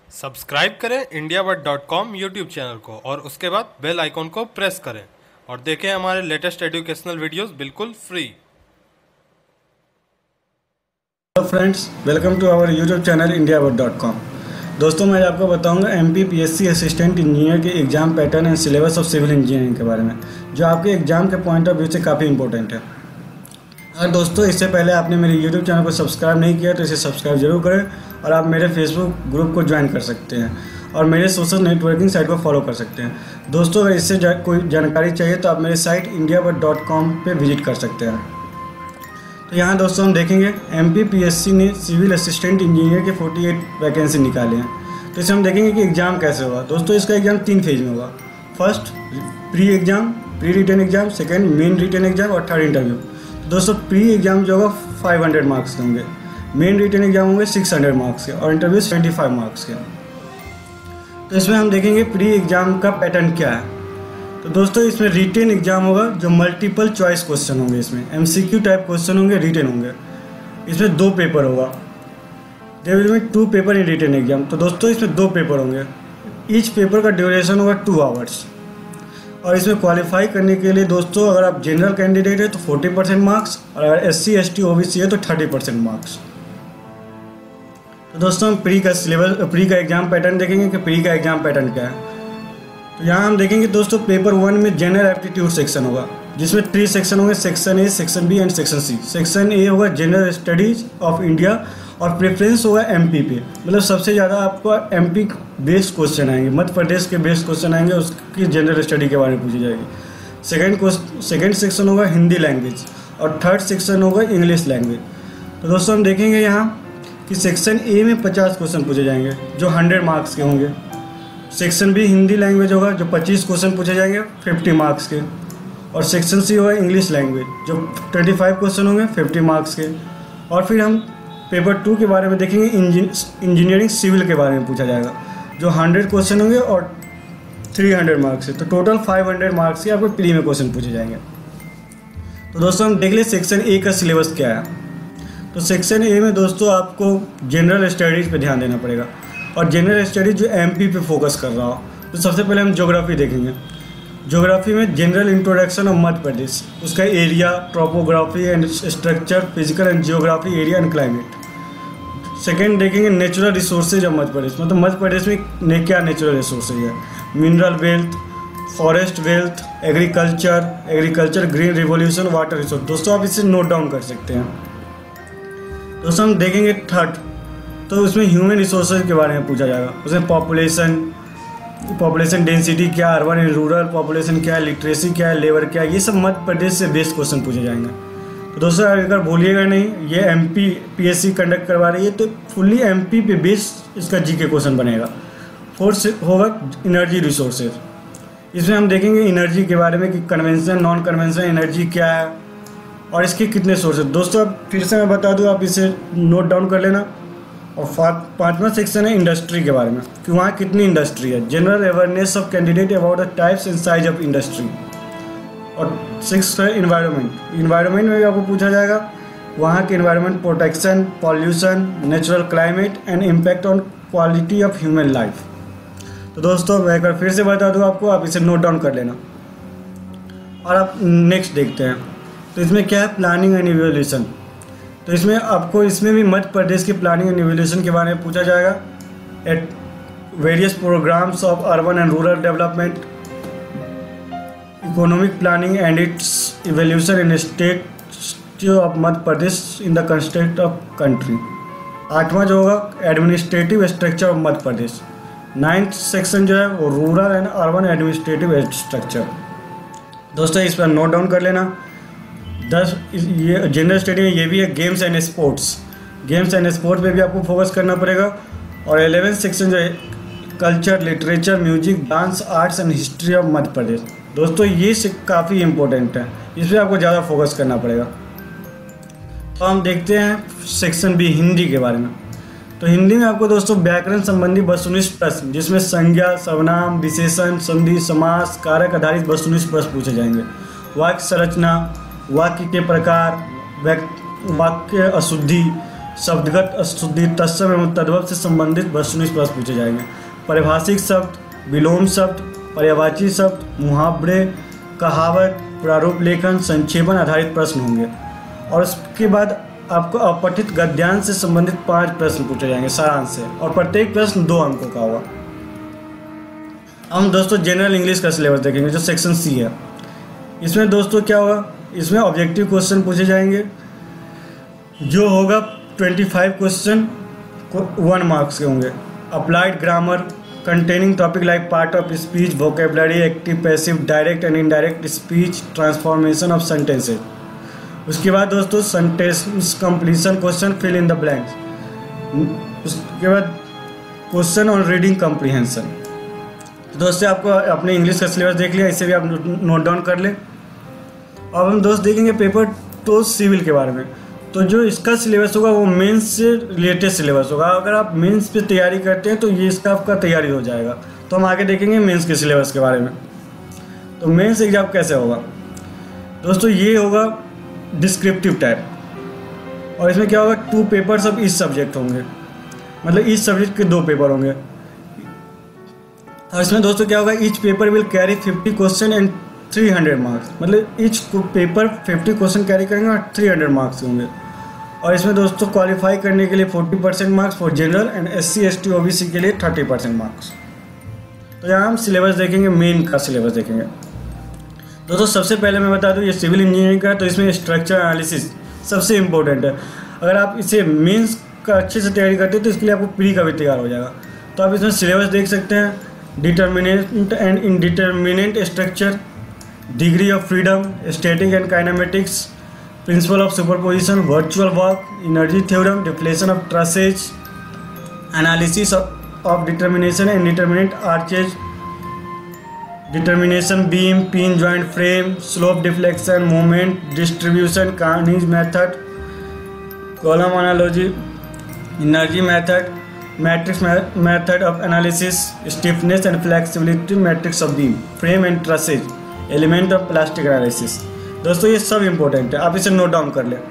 Subscribe करें indiavat.com YouTube channel को और उसके बाद बेल आइकॉन को प्रेस करें और देखें हमारे लेटेस्ट एजुकेशनल वीडियोस बिल्कुल free. Hello friends, welcome to our YouTube channel indiavat.com। दोस्तों, मैं आपको बताऊंगा MPPSC असिस्टेंट इंजीनियर के exam pattern and syllabus of civil engineering के बारे में, जो आपके एग्ज़ाम के पॉइंट ऑफ व्यू से काफ़ी इंपॉर्टेंट है। अगर दोस्तों इससे पहले आपने मेरे यूट्यूब चैनल को सब्सक्राइब नहीं किया तो इसे सब्सक्राइब जरूर करें और आप मेरे फेसबुक ग्रुप को ज्वाइन कर सकते हैं और मेरे सोशल नेटवर्किंग साइट को फॉलो कर सकते हैं। दोस्तों, अगर इससे कोई जानकारी चाहिए तो आप मेरे साइट indiavat.com पे विजिट कर सकते हैं। तो यहाँ दोस्तों हम देखेंगे MPPSC ने सिविल असिस्टेंट इंजीनियर के 48 वैकेंसी निकाले हैं। तो इसे हम देखेंगे कि एग्ज़ाम कैसे होगा। दोस्तों, इसका एग्ज़ाम 3 फेज में होगा। First pre exam, pre written exam, second main written exam और थर्ड इंटरव्यू। दोस्तों, प्री एग्ज़ाम जो होगा 500 मार्क्स के होंगे, मेन रिटन एग्ज़ाम होंगे 600 मार्क्स के और इंटरव्यू 75 मार्क्स के। तो इसमें हम देखेंगे प्री एग्ज़ाम का पैटर्न क्या है। तो दोस्तों, इसमें रिटन एग्ज़ाम होगा जो मल्टीपल चॉइस क्वेश्चन होंगे, इसमें MCQ टाइप क्वेश्चन होंगे, रिटन होंगे। इसमें 2 पेपर होगा। There will be 2 paper in written exam. तो दोस्तों, इसमें 2 पेपर होंगे। ईच पेपर का ड्यूरेशन होगा 2 आवर्स। और इसमें क्वालिफाई करने के लिए दोस्तों, अगर आप जनरल कैंडिडेट है तो 40% मार्क्स और अगर SC ST OBC है तो 30% मार्क्स। तो दोस्तों, हम प्री का एग्ज़ाम पैटर्न देखेंगे कि प्री का एग्ज़ाम पैटर्न क्या है। तो यहाँ हम देखेंगे दोस्तों, पेपर 1 में जनरल एप्टीट्यूड सेक्शन होगा, जिसमें 3 सेक्शन होंगे, section A, section B and section C। Section A होगा जनरल स्टडीज ऑफ इंडिया और प्रेफरेंस होगा MP पे, मतलब सबसे ज़्यादा आपको MP बेस्ड क्वेश्चन आएंगे, मध्य प्रदेश के बेस्ड क्वेश्चन आएंगे, उसकी जनरल स्टडी के बारे में पूछी जाएगी। सेकेंड सेक्शन होगा हिंदी लैंग्वेज और थर्ड सेक्शन होगा इंग्लिश लैंग्वेज। तो दोस्तों, हम देखेंगे यहाँ कि सेक्शन A में 50 क्वेश्चन पूछे जाएंगे जो 100 मार्क्स के होंगे। सेक्शन B हिंदी लैंग्वेज होगा जो 25 क्वेश्चन पूछे जाएंगे 50 मार्क्स के। और सेक्शन C होगा इंग्लिश लैंग्वेज जो 25 क्वेश्चन होंगे 50 मार्क्स के। और फिर हम पेपर 2 के बारे में देखेंगे, इंजीनियरिंग सिविल के बारे में पूछा जाएगा, जो 100 क्वेश्चन होंगे और 300 मार्क्स से। तो टोटल 500 मार्क्स के आपको प्री में क्वेश्चन पूछे जाएंगे। तो दोस्तों, हम देख लें सेक्शन A का सिलेबस क्या है। तो सेक्शन A में दोस्तों आपको जनरल स्टडीज़ पे ध्यान देना पड़ेगा और जनरल स्टडीज जो MP पे फोकस कर रहा हो। तो सबसे पहले हम ज्योग्राफी देखेंगे। ज्योग्राफी में general introduction of Madhya Pradesh, उसका area, topography and structure, physical and geography, area and climate. Second देखेंगे natural resources of Madhya Pradesh, मतलब मध्य प्रदेश में क्या नेचुरल रिसोर्सेज है। Mineral wealth, forest wealth, agriculture, green revolution, water resource. दोस्तों, आप इसे नोट डाउन कर सकते हैं। दोस्तों, हम देखेंगे थर्ड, तो उसमें ह्यूमन रिसोर्सेज के बारे में पूछा जाएगा। उसमें पॉपुलेशन डेंसिटी क्या, अर्बन एंड रूरल पॉपुलेशन क्या है, लिटरेसी क्या है, लेबर क्या है, ये सब मध्य प्रदेश से बेस्ड क्वेश्चन पूछे जाएंगे। तो दोस्तों, अगर भूलिएगा नहीं, ये MPPSC कंडक्ट करवा रही है तो फुल्ली MP पे बेस्ड इसका GK क्वेश्चन बनेगा। फोर्थ होगा एनर्जी रिसोर्सेज। इसमें हम देखेंगे एनर्जी के बारे में कि कन्वेंशनल, नॉन कन्वेंशनल एनर्जी क्या है और इसके कितने सोर्सेज। दोस्तों, अब फिर से मैं बता दूँ, आप इसे नोट डाउन कर लेना। और 5वां सेक्शन है इंडस्ट्री के बारे में कि वहाँ कितनी इंडस्ट्री है, general awareness of candidate about the types and size of industry. और 6 है इन्वायरमेंट में भी आपको पूछा जाएगा वहाँ के environment protection, pollution, natural climate and impact on quality of human life. तो दोस्तों, मैं एक बार फिर से बता दूँ आपको, आप इसे नोट डाउन कर लेना। और आप नेक्स्ट देखते हैं। तो इसमें क्या है, प्लानिंग एंड इवैल्यूएशन। तो इसमें भी मध्य प्रदेश की प्लानिंग एंड इवैल्यूएशन के बारे में पूछा जाएगा। At various programmes of urban and rural development, economic planning and its evaluation in state of Madhya Pradesh in the construct of country. 8वां जो होगा administrative structure of Madhya Pradesh. 9th section जो है वो rural and urban administrative structure. दोस्तों, इस पर note down कर लेना। 10 ये जनरल स्टडी में ये भी है गेम्स एंड स्पोर्ट्स पे भी आपको फोकस करना पड़ेगा। और 11th सेक्शन जो है culture, literature, music, dance, arts and history of Madhya Pradesh. दोस्तों, ये काफ़ी इंपॉर्टेंट है, इस पर आपको ज़्यादा फोकस करना पड़ेगा। तो हम देखते हैं सेक्शन B हिंदी के बारे में। तो हिंदी में आपको दोस्तों व्याकरण संबंधी वस्तुनिष्ठ प्रश्न, जिसमें संज्ञा, सर्वनाम, विशेषण, संधि, समास, कारक आधारित वस्तुनिष्ठ प्रश्न पूछे जाएंगे। वाक्य संरचना, वाक्य के प्रकार, वाक्य अशुद्धि, शब्दगत अशुद्धि, तत्सम एवं तद्भव से संबंधित वस्तुनिष्ठ प्रश्न पूछे जाएंगे। पारिभाषिक शब्द, विलोम शब्द, पर्यायवाची शब्द, मुहावरे, कहावत, प्रारूप लेखन, संक्षेपण आधारित प्रश्न होंगे। और उसके बाद आपको अपठित गद्यांश से संबंधित 5 प्रश्न पूछे जाएंगे सारांश से, और प्रत्येक प्रश्न 2 अंकों का होगा। हम दोस्तों जनरल इंग्लिश का सिलेबस देखेंगे जो सेक्शन सी है। इसमें दोस्तों क्या होगा, इसमें ऑब्जेक्टिव क्वेश्चन पूछे जाएंगे जो होगा 25 क्वेश्चन 1 मार्क्स के होंगे। Applied grammar containing topic like part of speech, vocabulary, active, passive, direct and indirect speech, transformation of sentences. उसके बाद दोस्तों sentence completion question, fill in the blanks. उसके बाद क्वेश्चन ऑन रीडिंग कॉम्प्रिहेंशन। तो दोस्तों आपको अपने इंग्लिश का सिलेबस देख लिया, इसे भी आप नोट डाउन कर लें। अब हम दोस्त देखेंगे पेपर 2 सिविल के बारे में। तो जो इसका सिलेबस होगा वो मेंस से रिलेटेड सिलेबस होगा। अगर आप मेंस पे तैयारी करते हैं तो ये इसका आपका तैयारी हो जाएगा। तो हम आगे देखेंगे मेंस के सिलेबस के बारे में। तो मेंस एग्जाम कैसे होगा दोस्तों, ये होगा डिस्क्रिप्टिव टाइप, और इसमें क्या होगा 2 पेपर्स ऑफ ईच सब्जेक्ट होंगे, मतलब ईच सब्जेक्ट के 2 पेपर होंगे। और इसमें दोस्तों क्या होगा, each paper will carry 50 question and 300 marks, मतलब ईच पेपर 50 क्वेश्चन कैरी करेंगे और 300 मार्क्स होंगे। और इसमें दोस्तों क्वालिफाई करने के लिए 40% marks for general and SC ST OBC के लिए 30% मार्क्स। तो यहाँ हम सिलेबस देखेंगे, मेन का सिलेबस देखेंगे। दोस्तों सबसे पहले मैं बता दूं ये सिविल इंजीनियरिंग का, तो इसमें स्ट्रक्चर एनालिसिस सबसे इम्पोर्टेंट है। अगर आप इसे मेंस का अच्छे से तैयारी करते हैं तो इसके लिए आपको प्री का भी तैयार हो जाएगा। तो आप इसमें सिलेबस देख सकते हैं, determinant and indeterminant structure, degree of freedom, static and kinematics, principle of superposition, virtual work, energy theorem, deflection of trusses, analysis of determination and determinant arches, determination beam, pin joint frame, slope deflection, moment distribution, Kani's method, column analogy, energy method, matrix method of analysis, stiffness and flexibility matrix of beam, frame and trusses, element of plastic analysis. दोस्तों ये सब important है, आप इसे note down कर लें।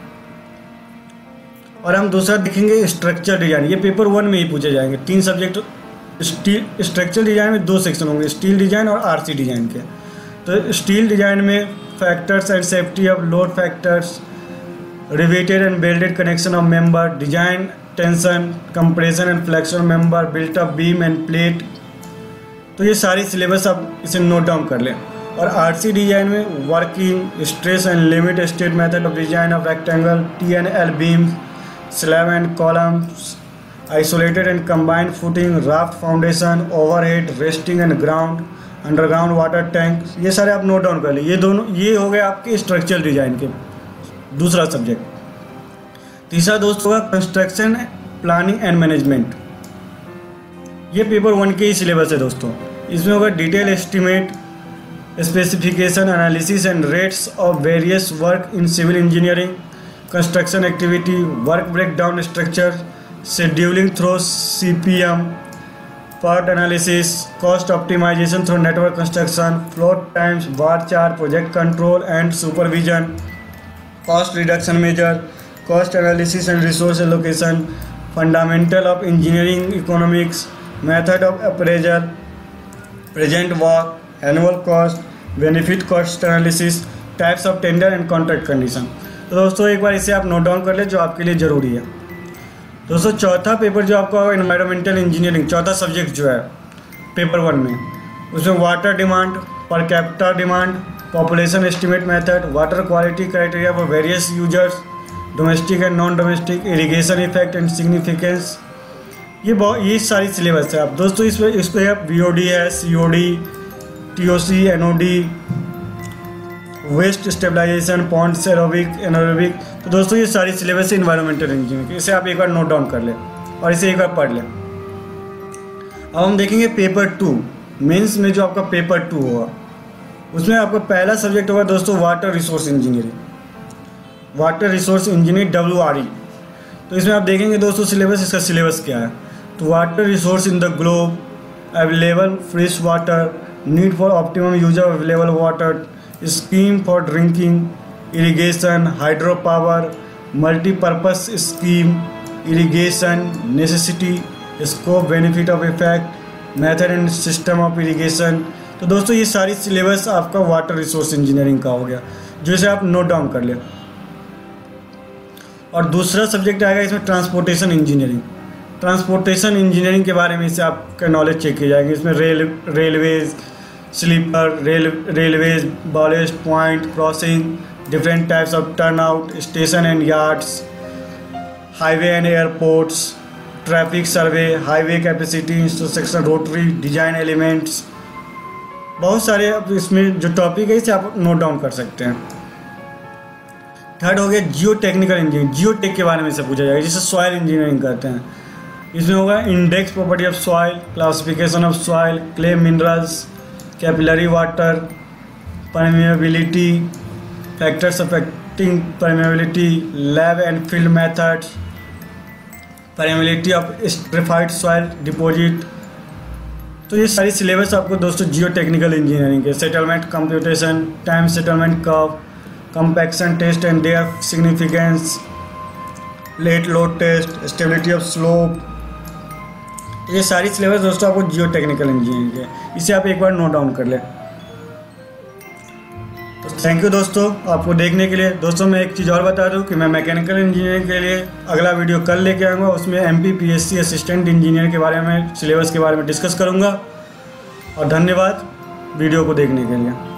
और हम दूसरा देखेंगे स्ट्रक्चर डिजाइन। ये पेपर 1 में ही पूछे जाएंगे। 3 सब्जेक्ट स्टील स्ट्रक्चर डिजाइन में 2 सेक्शन होंगे, स्टील डिजाइन और RC डिजाइन के। तो स्टील डिजाइन में factors and safety of load factors, riveted and welded connection of member, design tension, compression and flexion member, built up beam and plate. तो ये सारी syllabus आप इसे नोट डाउन कर लें। और RC डिजाइन में working, stress and limit state method of design of rectangle, T&L beams, slab and columns, isolated and combined footing, raft foundation, overhead, resting and ground, underground water tank. ये सारे आप note down कर लिए। ये हो गए आपके स्ट्रक्चरल डिजाइन के दूसरा सब्जेक्ट। तीसरा दोस्त होगा कंस्ट्रक्शन प्लानिंग एंड मैनेजमेंट। ये पेपर 1 के ही सिलेबस है दोस्तों। इसमें होगा detail estimate, specification, analysis and rates of various work in civil engineering, construction activity, work breakdown structure, scheduling through CPM, PERT analysis, cost optimisation through network construction, float times, bar chart, project control and supervision, cost reduction measure, cost analysis and resource allocation, fundamental of engineering economics, method of appraisal, present work, annual cost, benefit cost analysis, types of tender and contract condition. तो दोस्तों एक बार इसे आप note down कर ले जो आपके लिए ज़रूरी है। दोस्तों चौथा पेपर जो आपका होगा एनवायरमेंटल इंजीनियरिंग, चौथा सब्जेक्ट जो है पेपर 1 में, उसमें water demand, per capita demand, population estimate method, water quality criteria for various users, domestic and non domestic, irrigation effect and significance. ये सारी सिलेबस है। आप दोस्तों इसको आप BOD है, COD, TOC, NOD, waste stabilization, ponds, anaerobic. तो दोस्तों ये सारी सिलेबस है इन्वायरमेंटल इंजीनियरिंग। इसे आप एक बार नोट डाउन कर लें और इसे एक बार पढ़ लें। अब हम देखेंगे पेपर 2 मेंस में। जो आपका पेपर 2 होगा उसमें आपका पहला सब्जेक्ट होगा दोस्तों water resource engineering, water resource engineering WRE। तो इसमें आप देखेंगे दोस्तों सिलेबस, इसका सिलेबस क्या है। तो water resource in the globe, available fresh water, need for optimum use of available water, scheme for drinking, irrigation, hydro power, multipurpose scheme, irrigation, necessity, scope, benefit of effect, method and system of irrigation. तो दोस्तों ये सारी syllabus आपका water resource engineering का हो गया, जो इसे आप नोट डाउन कर लें। और दूसरा सब्जेक्ट आएगा इसमें ट्रांसपोर्टेशन इंजीनियरिंग। ट्रांसपोर्टेशन इंजीनियरिंग के बारे में इससे आपका नॉलेज चेक किया जाएगा। इसमें railways, sleeper, railways, ballast point, crossing, different types of turnout, station and yards, highway and airports, traffic survey, highway capacity, intersection, rotary, design elements, बहुत सारे इसमें जो टॉपिक है इसे आप नोट डाउन कर सकते हैं। थर्ड हो गया geo technical engineering. Geo tech के बारे में से पूछा जाएगा, जिसे सॉइल इंजीनियरिंग कहते हैं। इसमें होगा index property of soil, classification of soil, clay minerals, capillary water, permeability, factors affecting permeability, lab and field methods, permeability of stratified soil deposit. तो ये सारी सिलेबस आपको दोस्तों जियो टेक्निकल इंजीनियरिंग के settlement computation, time settlement curve, compaction test and their significance, plate load test, stability of slope, ये सारी syllabus दोस्तों आपको जियो टेक्निकल इंजीनियरिंग के, इसे आप एक बार नोट डाउन कर लें। तो थैंक यू दोस्तों आपको देखने के लिए। दोस्तों मैं एक चीज़ और बता दूं कि मैं मैकेनिकल इंजीनियरिंग के लिए अगला वीडियो कल लेके आऊँगा। उसमें MPPSC असिस्टेंट इंजीनियर के बारे में, सिलेबस के बारे में डिस्कस करूँगा। और धन्यवाद वीडियो को देखने के लिए।